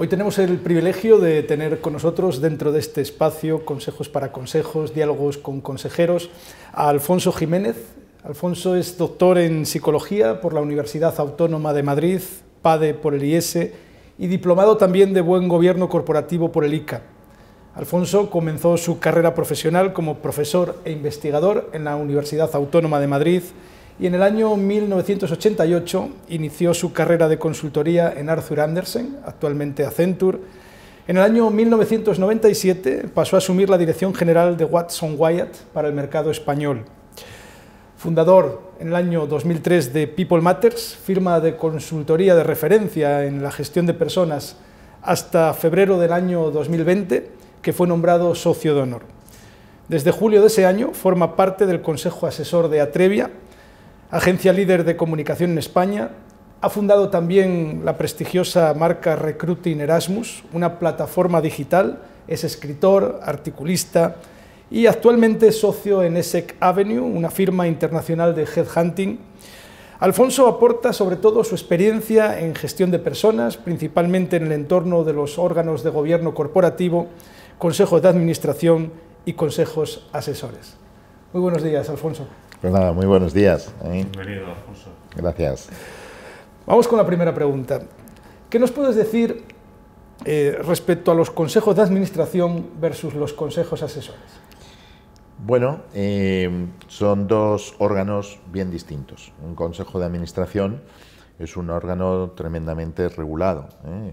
Hoy tenemos el privilegio de tener con nosotros, dentro de este espacio, Consejos para Consejos, diálogos con consejeros, a Alfonso Jiménez. Alfonso es doctor en Psicología por la Universidad Autónoma de Madrid, PADE por el IES y diplomado también de Buen Gobierno Corporativo por el ICA. Alfonso comenzó su carrera profesional como profesor e investigador en la Universidad Autónoma de Madrid y en el año 1988 inició su carrera de consultoría en Arthur Andersen, actualmente Accenture. En el año 1997 pasó a asumir la dirección general de Watson Wyatt para el mercado español. Fundador en el año 2003 de People Matters, firma de consultoría de referencia en la gestión de personas hasta febrero del año 2020, que fue nombrado socio de honor. Desde julio de ese año forma parte del Consejo Asesor de Atrevia, agencia líder de comunicación en España. Ha fundado también la prestigiosa marca Recruiting Erasmus, una plataforma digital. Es escritor, articulista y actualmente es socio en Essex Avenue, una firma internacional de headhunting. Alfonso aporta sobre todo su experiencia en gestión de personas, principalmente en el entorno de los órganos de gobierno corporativo, consejos de administración y consejos asesores. Muy buenos días, Alfonso. Pues nada, muy buenos días. Bienvenido, Alfonso. Gracias. Vamos con la primera pregunta. ¿Qué nos puedes decir respecto a los consejos de administración versus los consejos asesores? Bueno, son dos órganos bien distintos. Un consejo de administración es un órgano tremendamente regulado.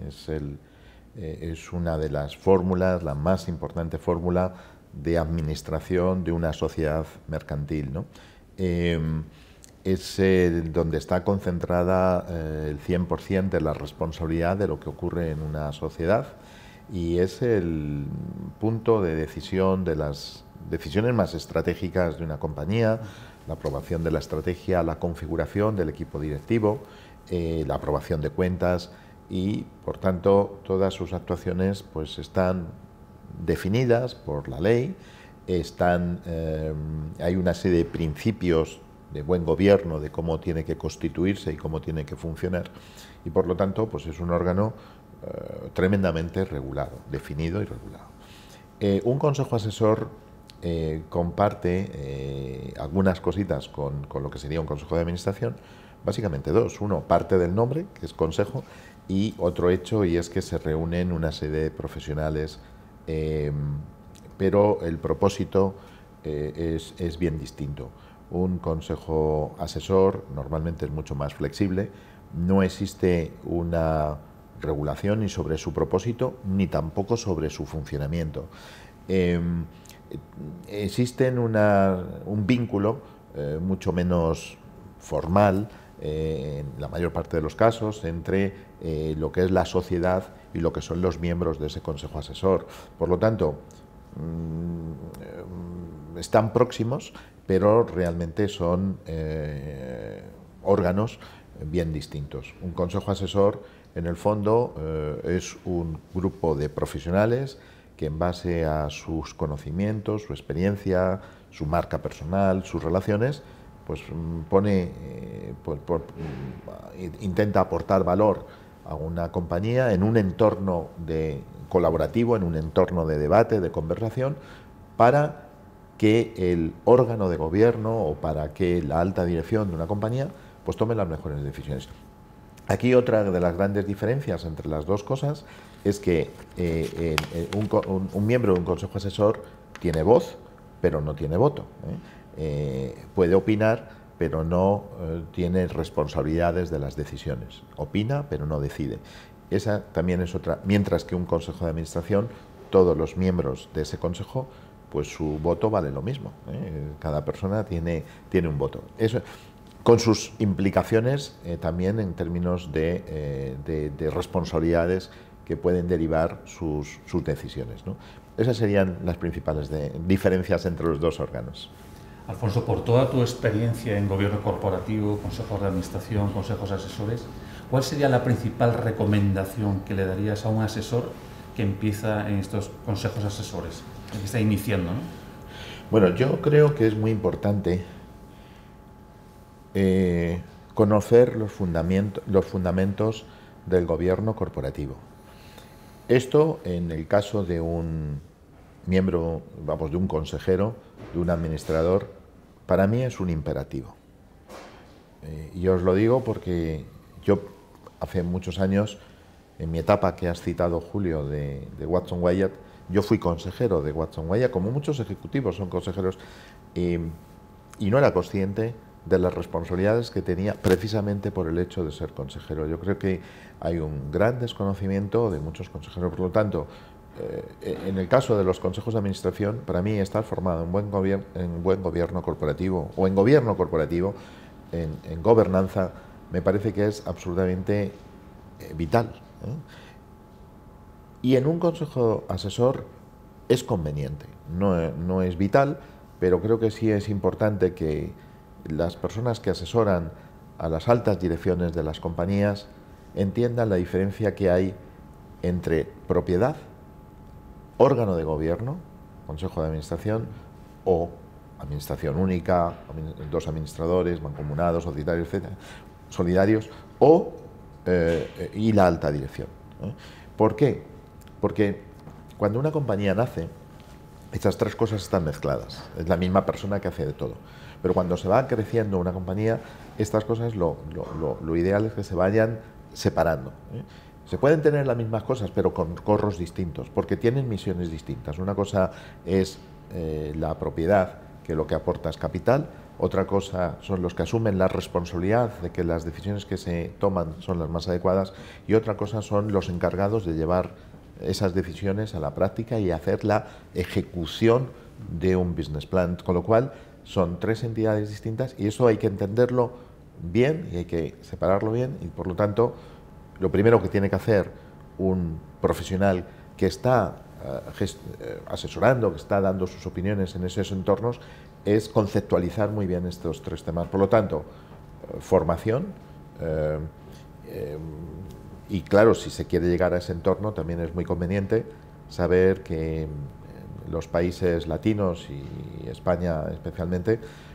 Es una de las fórmulas, la más importante fórmula de administración de una sociedad mercantil, ¿no? Es donde está concentrada el 100% de la responsabilidad de lo que ocurre en una sociedad y es el punto de decisión de las decisiones más estratégicas de una compañía, la aprobación de la estrategia, la configuración del equipo directivo, la aprobación de cuentas y, por tanto, todas sus actuaciones pues están definidas por la ley. Hay una serie de principios de buen gobierno, de cómo tiene que constituirse y cómo tiene que funcionar, y por lo tanto pues es un órgano tremendamente regulado, definido y regulado. Un consejo asesor comparte algunas cositas con lo que sería un consejo de administración, básicamente dos. Uno, parte del nombre, que es consejo, y otro hecho, y es que se reúnen una serie de profesionales, pero el propósito es bien distinto. Un consejo asesor normalmente es mucho más flexible, no existe una regulación ni sobre su propósito ni tampoco sobre su funcionamiento. Existe un vínculo mucho menos formal, en la mayor parte de los casos, entre lo que es la sociedad y lo que son los miembros de ese consejo asesor. Por lo tanto, están próximos, pero realmente son órganos bien distintos. Un consejo asesor, en el fondo, es un grupo de profesionales que, en base a sus conocimientos, su experiencia, su marca personal, sus relaciones, pues intenta aportar valor a una compañía en un entorno colaborativo, en un entorno de debate, de conversación, para que el órgano de gobierno o para que la alta dirección de una compañía pues tome las mejores decisiones. Aquí otra de las grandes diferencias entre las dos cosas es que un miembro de un consejo asesor tiene voz, pero no tiene voto. Puede opinar, pero no tiene responsabilidades de las decisiones. Opina, pero no decide. Esa también es otra. Mientras que un consejo de administración, todos los miembros de ese consejo, pues su voto vale lo mismo. Cada persona tiene un voto. Eso, con sus implicaciones también en términos de responsabilidades que pueden derivar sus decisiones, ¿no? Esas serían las principales diferencias entre los dos órganos. Alfonso, por toda tu experiencia en gobierno corporativo, consejos de administración, consejos asesores, ¿cuál sería la principal recomendación que le darías a un asesor que empieza en estos consejos asesores, que está iniciando, ¿no? Bueno, yo creo que es muy importante conocer los fundamentos del gobierno corporativo. Esto, en el caso de un miembro, vamos, de un consejero, de un administrador, para mí es un imperativo. Y os lo digo porque yo hace muchos años, en mi etapa que has citado, Julio, de Watson Wyatt, yo fui consejero de Watson Wyatt, como muchos ejecutivos son consejeros, y no era consciente de las responsabilidades que tenía precisamente por el hecho de ser consejero. Yo creo que hay un gran desconocimiento de muchos consejeros, por lo tanto, en el caso de los consejos de administración, para mí estar formado en buen gobierno corporativo o en gobierno corporativo, en gobernanza, me parece que es absolutamente vital. Y en un consejo asesor es conveniente, no es vital, pero creo que sí es importante que las personas que asesoran a las altas direcciones de las compañías entiendan la diferencia que hay entre propiedad, órgano de gobierno, consejo de administración, o administración única, dos administradores, mancomunados, societarios, etcétera, solidarios, y la alta dirección. ¿Por qué? Porque cuando una compañía nace, estas tres cosas están mezcladas. Es la misma persona que hace de todo. Pero cuando se va creciendo una compañía, estas cosas lo ideal es que se vayan separando. Se pueden tener las mismas cosas, pero con corros distintos, porque tienen misiones distintas. Una cosa es la propiedad, que lo que aporta es capital. Otra cosa son los que asumen la responsabilidad de que las decisiones que se toman son las más adecuadas. Y otra cosa son los encargados de llevar esas decisiones a la práctica y hacer la ejecución de un business plan. Con lo cual, son tres entidades distintas y eso hay que entenderlo bien y hay que separarlo bien. Y por lo tanto, lo primero que tiene que hacer un profesional que está asesorando, que está dando sus opiniones en esos entornos, es conceptualizar muy bien estos tres temas. Por lo tanto, formación, y claro, si se quiere llegar a ese entorno, también es muy conveniente saber que los países latinos y España especialmente,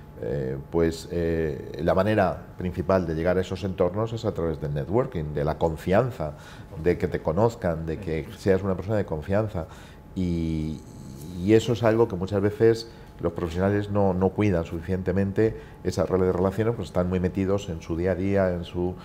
la manera principal de llegar a esos entornos es a través del networking, de la confianza, de que te conozcan, de que seas una persona de confianza. Y eso es algo que muchas veces los profesionales no cuidan suficientemente. Esas redes de relaciones, pues están muy metidos en su día a día, en su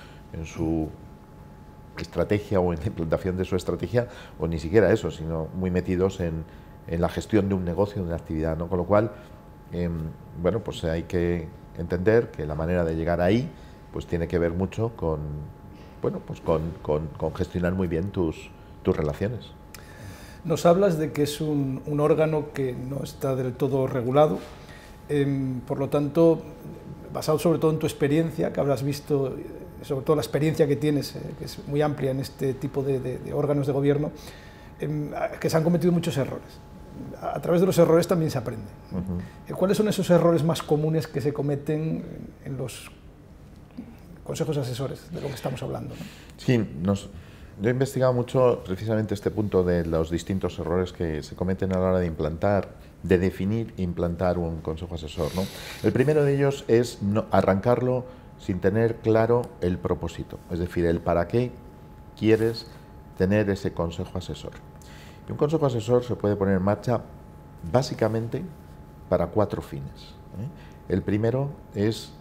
estrategia o en la implantación de su estrategia, o ni siquiera eso, sino muy metidos en la gestión de un negocio, de una actividad, ¿no? Con lo cual, bueno, pues hay que entender que la manera de llegar ahí pues tiene que ver mucho con, bueno, pues con gestionar muy bien tus relaciones. Nos hablas de que es un órgano que no está del todo regulado, por lo tanto, basado sobre todo en tu experiencia, que habrás visto, sobre todo la experiencia que tienes, que es muy amplia en este tipo de órganos de gobierno, que se han cometido muchos errores. A través de los errores también se aprende. ¿Cuáles son esos errores más comunes que se cometen en los consejos asesores de lo que estamos hablando, ¿no? Sí, yo he investigado mucho precisamente este punto de los distintos errores que se cometen a la hora de implantar, de definir e implantar un consejo asesor, ¿no? El primero de ellos es arrancarlo sin tener claro el propósito, es decir, el para qué quieres tener ese consejo asesor. Y un consejo asesor se puede poner en marcha básicamente para 4 fines. El primero es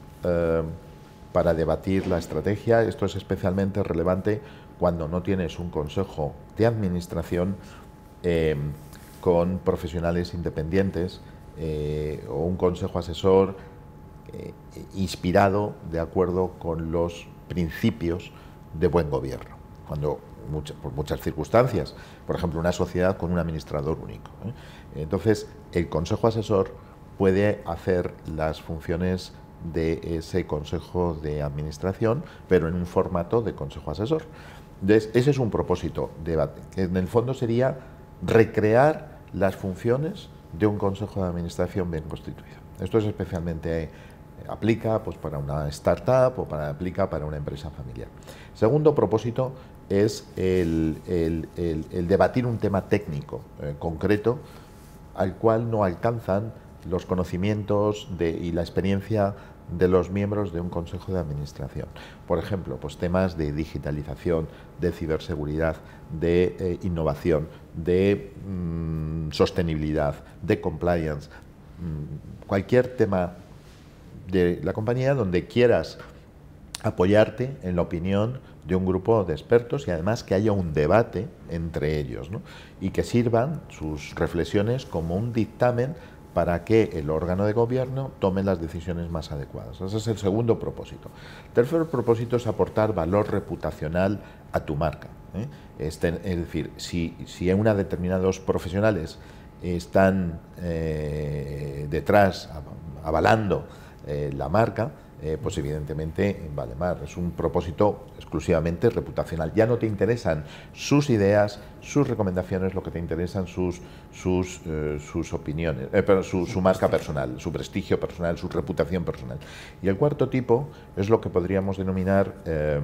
para debatir la estrategia. Esto es especialmente relevante cuando no tienes un consejo de administración con profesionales independientes o un consejo asesor inspirado de acuerdo con los principios de buen gobierno. Cuando por muchas circunstancias, por ejemplo, una sociedad con un administrador único. Entonces, el consejo asesor puede hacer las funciones de ese consejo de administración, pero en un formato de consejo asesor. Entonces, ese es un propósito, que en el fondo sería recrear las funciones de un consejo de administración bien constituido. Esto es especialmente aplica pues, para una startup o aplica para una empresa familiar. Segundo propósito es el debatir un tema técnico concreto al cual no alcanzan los conocimientos y la experiencia de los miembros de un consejo de administración. Por ejemplo, pues temas de digitalización, de ciberseguridad, de innovación, de sostenibilidad, de compliance, cualquier tema de la compañía donde quieras apoyarte en la opinión de un grupo de expertos y además que haya un debate entre ellos, ¿no? Y que sirvan sus reflexiones como un dictamen para que el órgano de gobierno tome las decisiones más adecuadas. Ese es el segundo propósito. El tercer propósito es aportar valor reputacional a tu marca, ¿eh? Es decir, si determinados profesionales están detrás, avalando la marca, pues evidentemente vale más. Es un propósito exclusivamente reputacional. Ya no te interesan sus ideas, sus recomendaciones, lo que te interesan sus opiniones, su marca personal, su prestigio personal, su reputación personal. Y el cuarto tipo es lo que podríamos denominar,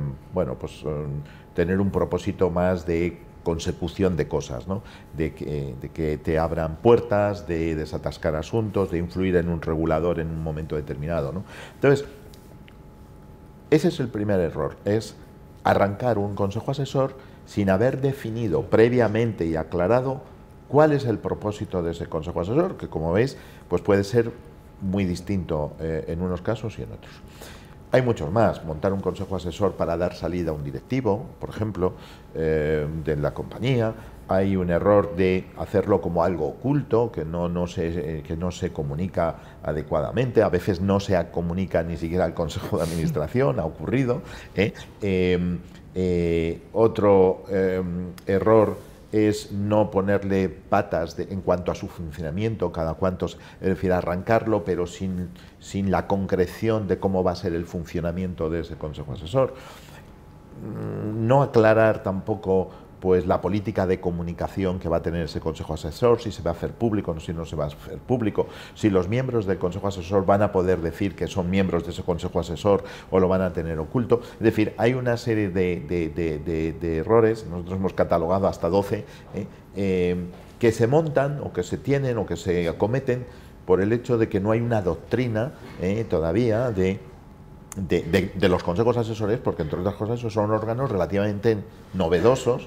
tener un propósito más de consecución de cosas, ¿no? de que te abran puertas, de desatascar asuntos, de influir en un regulador en un momento determinado, ¿no? Entonces, ese es el primer error, es arrancar un consejo asesor sin haber definido previamente y aclarado cuál es el propósito de ese consejo asesor, que como veis, pues puede ser muy distinto en unos casos y en otros. Hay muchos más. Montar un consejo asesor para dar salida a un directivo, por ejemplo, de la compañía. Hay un error de hacerlo como algo oculto, que no se comunica adecuadamente. A veces no se comunica ni siquiera al consejo de administración, ha ocurrido. Otro error es no ponerle patas en cuanto a su funcionamiento, es decir, arrancarlo, pero sin la concreción de cómo va a ser el funcionamiento de ese consejo asesor. No aclarar tampoco pues la política de comunicación que va a tener ese consejo asesor, si se va a hacer público, si no se va a hacer público, si los miembros del consejo asesor van a poder decir que son miembros de ese consejo asesor o lo van a tener oculto. Es decir, hay una serie de errores, nosotros hemos catalogado hasta 12, que se montan o que se tienen o que se acometen por el hecho de que no hay una doctrina todavía de los consejos asesores, porque entre otras cosas esos son órganos relativamente novedosos.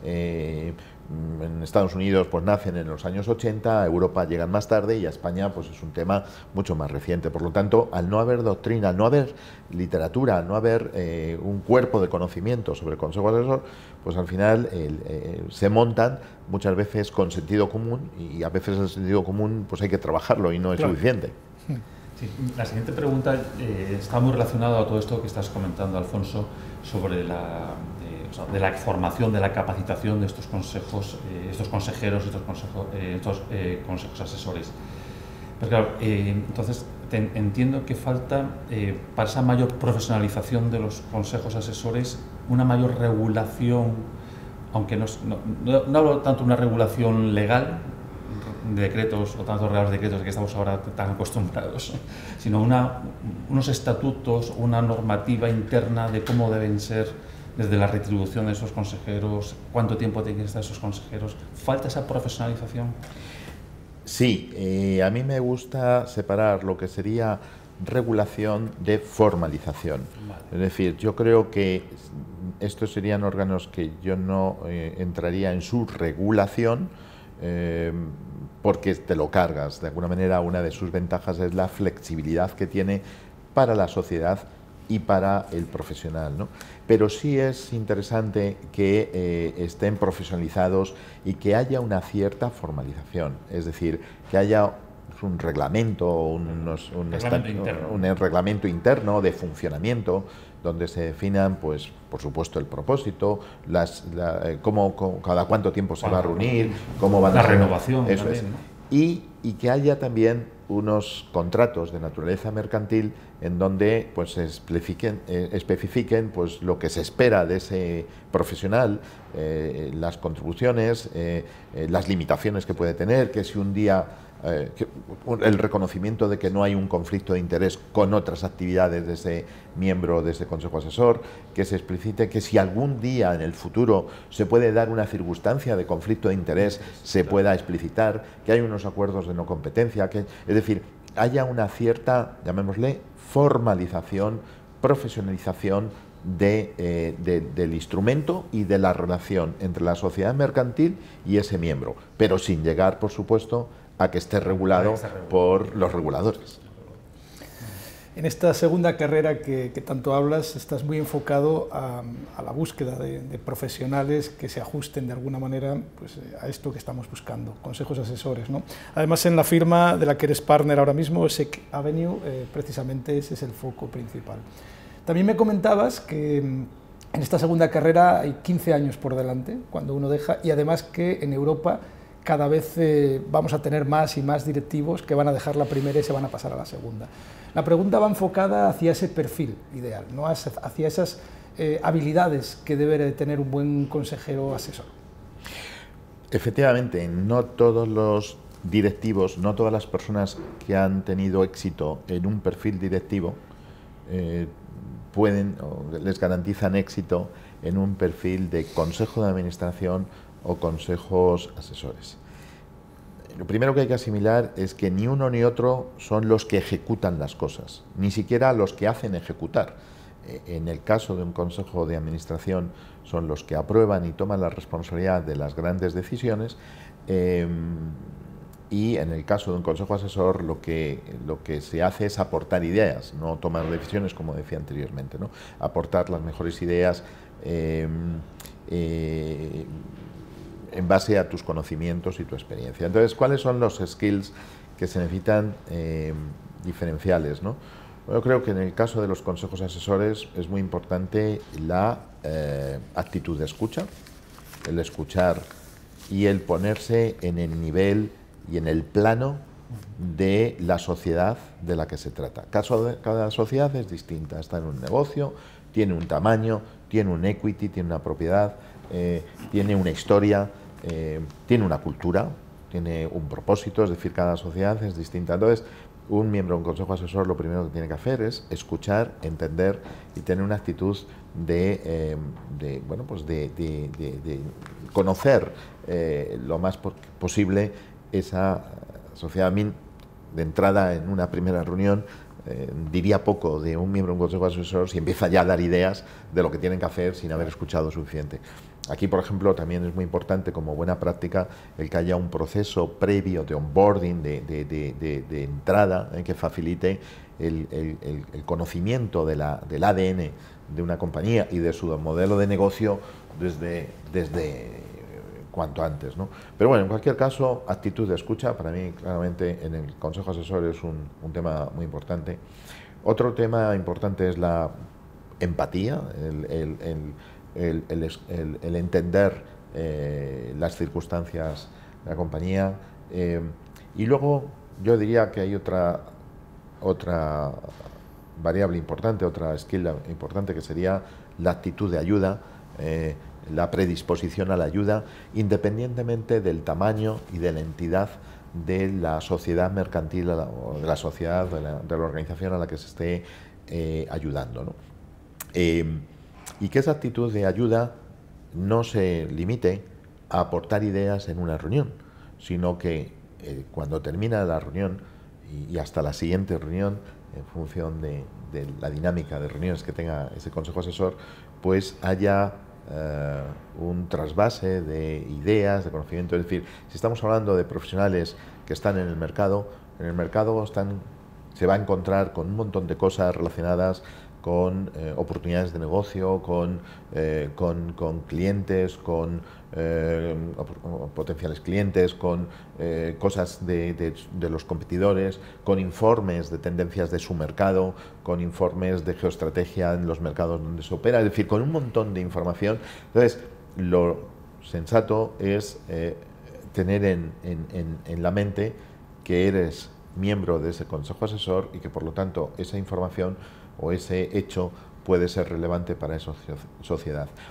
En Estados Unidos pues nacen en los años 80, a Europa llegan más tarde y a España pues es un tema mucho más reciente. Por lo tanto, al no haber doctrina, al no haber literatura, al no haber un cuerpo de conocimiento sobre el consejo asesor, pues al final se montan muchas veces con sentido común y a veces el sentido común pues hay que trabajarlo y no es suficiente. Sí, la siguiente pregunta está muy relacionada a todo esto que estás comentando, Alfonso, sobre de la formación, de la capacitación de estos consejos, estos consejeros, estos consejos asesores. Pero claro, entonces entiendo que falta, para esa mayor profesionalización de los consejos asesores, una mayor regulación, aunque no hablo tanto de una regulación legal, de decretos o tantos reales decretos de que estamos ahora tan acostumbrados, sino unos estatutos, una normativa interna de cómo deben ser desde la retribución de esos consejeros, cuánto tiempo tienen que estar esos consejeros. ¿Falta esa profesionalización? Sí, a mí me gusta separar lo que sería regulación de formalización. Vale. Es decir, yo creo que estos serían órganos que yo no entraría en su regulación, porque te lo cargas. De alguna manera, una de sus ventajas es la flexibilidad que tiene para la sociedad y para el profesional, ¿no? Pero sí es interesante que estén profesionalizados y que haya una cierta formalización, es decir, que haya un reglamento, un reglamento interno de funcionamiento, donde se definan, pues, por supuesto, el propósito, cada cuánto tiempo se va a reunir, cómo van a ser, renovación, eso también, es. ¿no? Y que haya también unos contratos de naturaleza mercantil en donde pues se especifiquen pues lo que se espera de ese profesional, las contribuciones, las limitaciones que puede tener, que si un día el reconocimiento de que no hay un conflicto de interés con otras actividades de ese miembro de ese consejo asesor, que se explicite que si algún día en el futuro se puede dar una circunstancia de conflicto de interés, se pueda explicitar, que hay unos acuerdos de no competencia, es decir, haya una cierta, llamémosle, formalización, profesionalización del instrumento y de la relación entre la sociedad mercantil y ese miembro, pero sin llegar, por supuesto, a que esté regulado por los reguladores. En esta segunda carrera que tanto hablas, estás muy enfocado a la búsqueda de profesionales que se ajusten de alguna manera pues, a esto que estamos buscando, consejos asesores, ¿no? Además, en la firma de la que eres partner ahora mismo, SEC Avenue, precisamente ese es el foco principal. También me comentabas que en esta segunda carrera hay 15 años por delante, cuando uno deja, y además que en Europa cada vez vamos a tener más y más directivos que van a dejar la primera y se van a pasar a la segunda. La pregunta va enfocada hacia ese perfil ideal, ¿no? Hacia esas habilidades que debe de tener un buen consejero asesor. Efectivamente, no todos los directivos, no todas las personas que han tenido éxito en un perfil directivo pueden o les garantizan éxito en un perfil de consejo de administración o consejos asesores. Lo primero que hay que asimilar es que ni uno ni otro son los que ejecutan las cosas, ni siquiera los que hacen ejecutar. En el caso de un consejo de administración son los que aprueban y toman la responsabilidad de las grandes decisiones, y en el caso de un consejo asesor lo que se hace es aportar ideas, no tomar decisiones, como decía anteriormente, ¿no? Aportar las mejores ideas en base a tus conocimientos y tu experiencia. Entonces, ¿cuáles son los skills que se necesitan diferenciales, ¿no? Yo creo que en el caso de los consejos asesores es muy importante la actitud de escucha, el escuchar y el ponerse en el nivel y en el plano de la sociedad de la que se trata. Cada sociedad es distinta, está en un negocio, tiene un tamaño, tiene un equity, tiene una propiedad, tiene una historia, tiene una cultura, tiene un propósito, es decir, cada sociedad es distinta. Entonces, un miembro de un consejo asesor lo primero que tiene que hacer es escuchar, entender y tener una actitud de conocer lo más posible esa sociedad. A mí, de entrada en una primera reunión, diría poco de un miembro de un consejo asesor si empieza ya a dar ideas de lo que tienen que hacer sin haber escuchado suficiente. Aquí, por ejemplo, también es muy importante como buena práctica el que haya un proceso previo de onboarding, de entrada, que facilite el conocimiento del ADN de una compañía y de su modelo de negocio desde cuanto antes, ¿no? Pero bueno, en cualquier caso, actitud de escucha, para mí claramente en el consejo asesor es un tema muy importante. Otro tema importante es la empatía, el entender las circunstancias de la compañía, y luego yo diría que hay otra variable importante, otra skill importante, que sería la actitud de ayuda, la predisposición a la ayuda, independientemente del tamaño y de la entidad de la sociedad mercantil o de la sociedad, de la organización a la que se esté ayudando, ¿no? Y que esa actitud de ayuda no se limite a aportar ideas en una reunión, sino que cuando termina la reunión y hasta la siguiente reunión, en función de la dinámica de reuniones que tenga ese consejo asesor, pues haya un trasvase de ideas, de conocimiento. Es decir, si estamos hablando de profesionales que están en el mercado se va a encontrar con un montón de cosas relacionadas con oportunidades de negocio, con clientes, con potenciales clientes, con cosas de los competidores, con informes de tendencias de su mercado, con informes de geoestrategia en los mercados donde se opera, es decir, con un montón de información. Entonces, lo sensato es tener en la mente que eres miembro de ese consejo asesor y que, por lo tanto, esa información o ese hecho puede ser relevante para esa sociedad.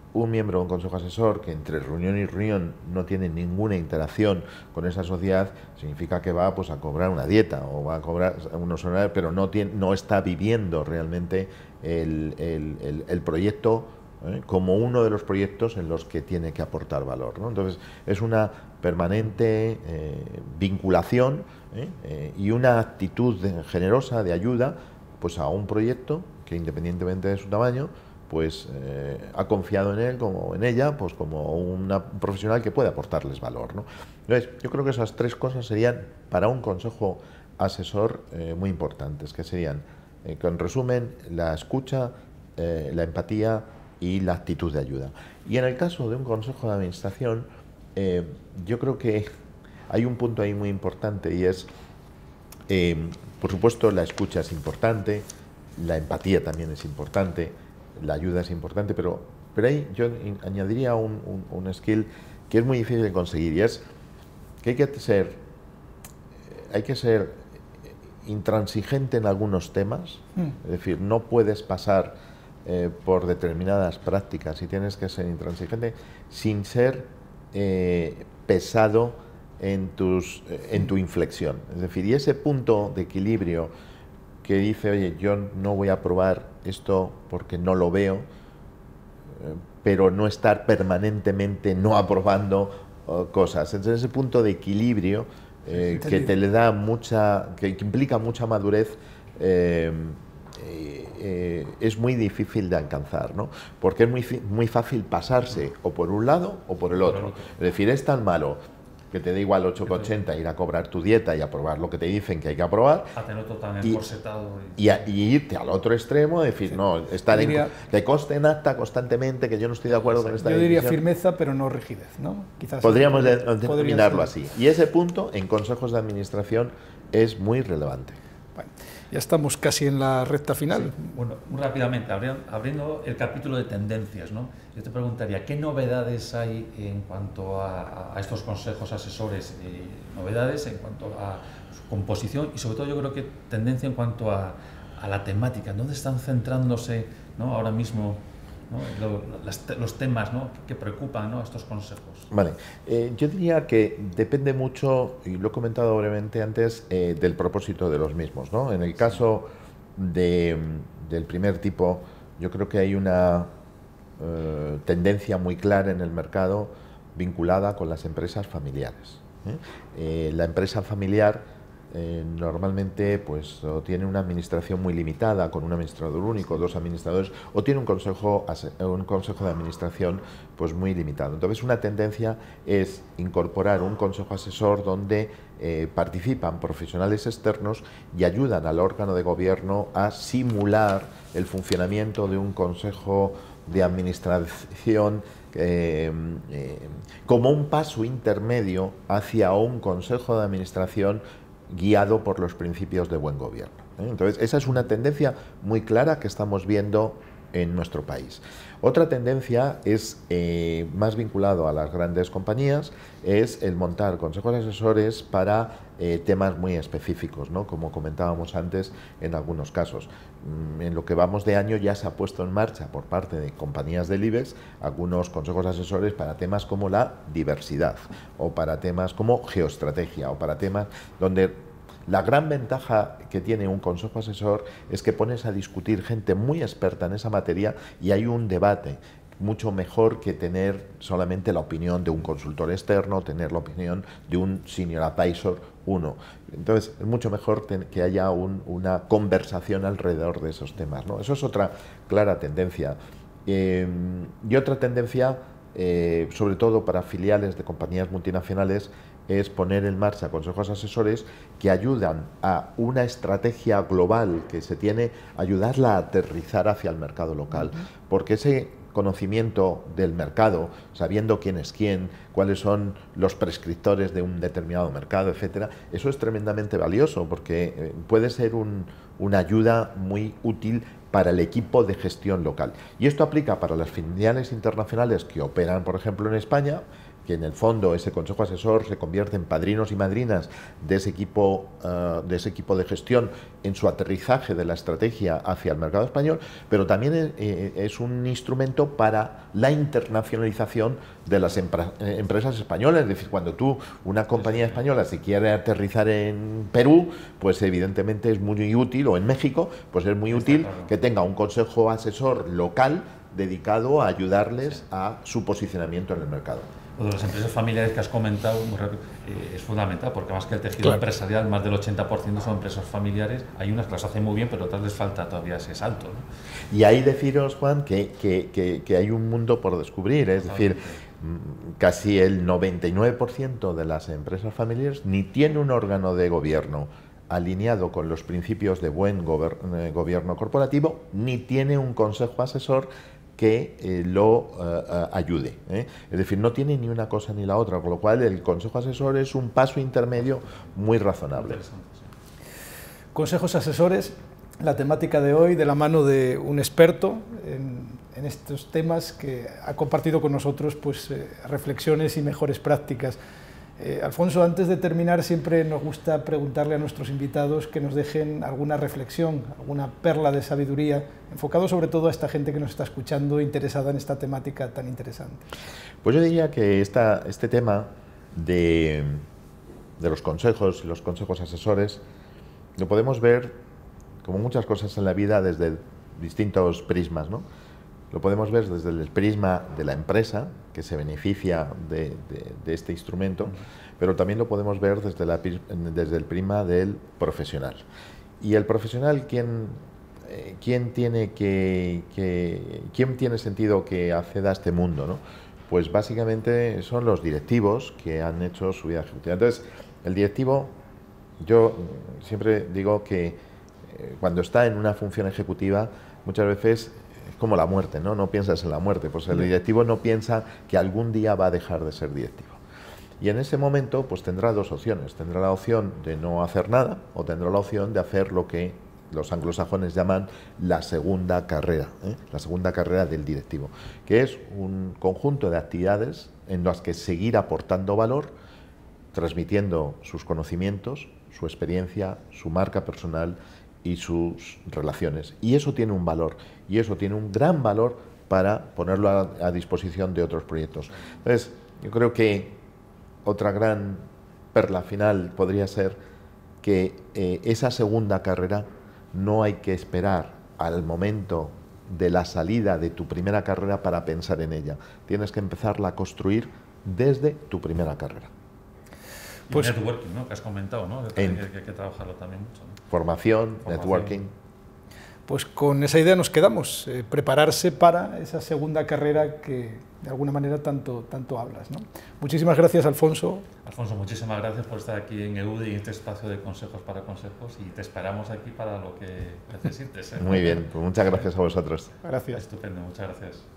un miembro de un consejo asesor que entre reunión y reunión no tiene ninguna interacción con esa sociedad, significa que va pues a cobrar una dieta o va a cobrar unos horarios, pero no está viviendo realmente el proyecto como uno de los proyectos en los que tiene que aportar valor, ¿no? Entonces es una permanente vinculación y una actitud generosa de ayuda pues a un proyecto que, independientemente de su tamaño, pues ha confiado en él como en ella, pues como un profesional que puede aportarles valor, ¿no? Entonces, yo creo que esas tres cosas serían para un consejo asesor muy importantes, que serían, en resumen, la escucha, la empatía y la actitud de ayuda. Y en el caso de un consejo de administración, yo creo que hay un punto ahí muy importante y es, por supuesto, la escucha es importante, la empatía también es importante, la ayuda es importante, pero ahí yo añadiría un skill que es muy difícil de conseguir, y es que hay que ser intransigente en algunos temas, es decir, no puedes pasar por determinadas prácticas y tienes que ser intransigente sin ser pesado en tu inflexión. Es decir, y ese punto de equilibrio que dice, oye, yo no voy a aprobar esto porque no lo veo, pero no estar permanentemente no aprobando cosas. Entonces ese punto de equilibrio que te le da que implica mucha madurez, es muy difícil de alcanzar, ¿no? Porque es muy fácil pasarse o por un lado o por el otro. Es decir, es tan malo que te da igual 8,80 ir a cobrar tu dieta y aprobar lo que te dicen que hay que aprobar, a tener todo tan encorsetado y irte al otro extremo, decir, no, estar que conste en acta constantemente que yo no estoy de acuerdo con esta decisión. Yo diría firmeza, pero no rigidez, ¿no? Quizás podríamos denominarlo así. Y ese punto en consejos de administración es muy relevante. Bueno, ya estamos casi en la recta final. Sí. Bueno, muy rápidamente, abriendo el capítulo de tendencias, ¿no? Yo te preguntaría, ¿qué novedades hay en cuanto a estos consejos asesores? Novedades en cuanto a su composición y, sobre todo, yo creo que tendencia en cuanto a la temática. ¿Dónde están centrándose, ¿no?, ahora mismo, ¿no?, los temas, ¿no?, que preocupan, ¿no?, a estos consejos? Vale, yo diría que depende mucho, y lo he comentado brevemente antes, del propósito de los mismos, ¿no? En el caso del primer tipo, yo creo que hay una tendencia muy clara en el mercado vinculada con las empresas familiares. La empresa familiar normalmente pues o tiene una administración muy limitada, con un administrador único, 2 administradores, o tiene un consejo de administración pues muy limitado. Entonces, una tendencia es incorporar un consejo asesor donde participan profesionales externos y ayudan al órgano de gobierno a simular el funcionamiento de un consejo de administración como un paso intermedio hacia un consejo de administración guiado por los principios de buen gobierno. Entonces, esa es una tendencia muy clara que estamos viendo en nuestro país. Otra tendencia es más vinculado a las grandes compañías, es el montar consejos asesores para temas muy específicos, ¿no?, como comentábamos antes en algunos casos. En lo que vamos de año ya se ha puesto en marcha por parte de compañías del IBEX algunos consejos asesores para temas como la diversidad o para temas como geoestrategia o para temas donde la gran ventaja que tiene un consejo asesor es que pones a discutir gente muy experta en esa materia y hay un debate mucho mejor que tener solamente la opinión de un consultor externo, tener la opinión de un senior advisor uno. Entonces, es mucho mejor que haya una conversación alrededor de esos temas, ¿no? Eso es otra clara tendencia. Y otra tendencia, sobre todo para filiales de compañías multinacionales, es poner en marcha consejos asesores que ayudan a una estrategia global que se tiene, ayudarla a aterrizar hacia el mercado local, porque ese conocimiento del mercado, sabiendo quién es quién, cuáles son los prescriptores de un determinado mercado, etcétera, eso es tremendamente valioso porque puede ser una ayuda muy útil para el equipo de gestión local. Y esto aplica para las filiales internacionales que operan, por ejemplo, en España, que en el fondo ese consejo asesor se convierte en padrinos y madrinas de ese equipo de gestión en su aterrizaje de la estrategia hacia el mercado español, pero también es un instrumento para la internacionalización de las empresas españolas. Es decir, cuando una compañía española se quiere aterrizar en Perú, pues evidentemente es muy útil, o en México, pues es muy útil que tenga un consejo asesor local dedicado a ayudarles a su posicionamiento en el mercado. Lo de las empresas familiares que has comentado es fundamental, porque más que el tejido empresarial, más del 80% son empresas familiares. Hay unas que las hacen muy bien, pero otras les falta todavía ese salto, ¿no? Y ahí deciros, Juan, que hay un mundo por descubrir. Es decir, casi el 99% de las empresas familiares ni tiene un órgano de gobierno alineado con los principios de buen gobierno corporativo, ni tiene un consejo asesor que lo ayude. Es decir, no tiene ni una cosa ni la otra, con lo cual el consejo asesor es un paso intermedio muy razonable. Consejos asesores, la temática de hoy, de la mano de un experto en estos temas que ha compartido con nosotros pues, reflexiones y mejores prácticas. Alfonso, antes de terminar, siempre nos gusta preguntarle a nuestros invitados que nos dejen alguna reflexión, alguna perla de sabiduría, enfocado sobre todo a esta gente que nos está escuchando, interesada en esta temática tan interesante. Pues yo diría que este tema de los consejos y los consejos asesores lo podemos ver, como muchas cosas en la vida, desde distintos prismas, ¿no? Lo podemos ver desde el prisma de la empresa, que se beneficia de este instrumento, pero también lo podemos ver desde el prisma del profesional. Y el profesional, ¿quién tiene sentido que acceda a este mundo, ¿no? Pues básicamente son los directivos que han hecho su vida ejecutiva. Entonces, el directivo, yo siempre digo que cuando está en una función ejecutiva, muchas veces es como la muerte, ¿no? No piensas en la muerte, pues el directivo no piensa que algún día va a dejar de ser directivo. Y en ese momento pues tendrá dos opciones, tendrá la opción de no hacer nada o tendrá la opción de hacer lo que los anglosajones llaman la segunda carrera, la segunda carrera del directivo, que es un conjunto de actividades en las que seguir aportando valor, transmitiendo sus conocimientos, su experiencia, su marca personal y sus relaciones. Y eso tiene un valor, y eso tiene un gran valor para ponerlo a disposición de otros proyectos. Entonces, yo creo que otra gran perla final podría ser que esa segunda carrera no hay que esperar al momento de la salida de tu primera carrera para pensar en ella. Tienes que empezarla a construir desde tu primera carrera. Pues networking, ¿no? Que has comentado, ¿no? Que hay que trabajarlo también mucho, ¿no? Formación, networking. Pues con esa idea nos quedamos, prepararse para esa segunda carrera que de alguna manera tanto hablas, ¿no? Muchísimas gracias, Alfonso. Alfonso, muchísimas gracias por estar aquí en EUDI, en este espacio de consejos para consejos, y te esperamos aquí para lo que necesites, ¿eh? Muy bien, pues muchas gracias a vosotros. Gracias. Estupendo, muchas gracias.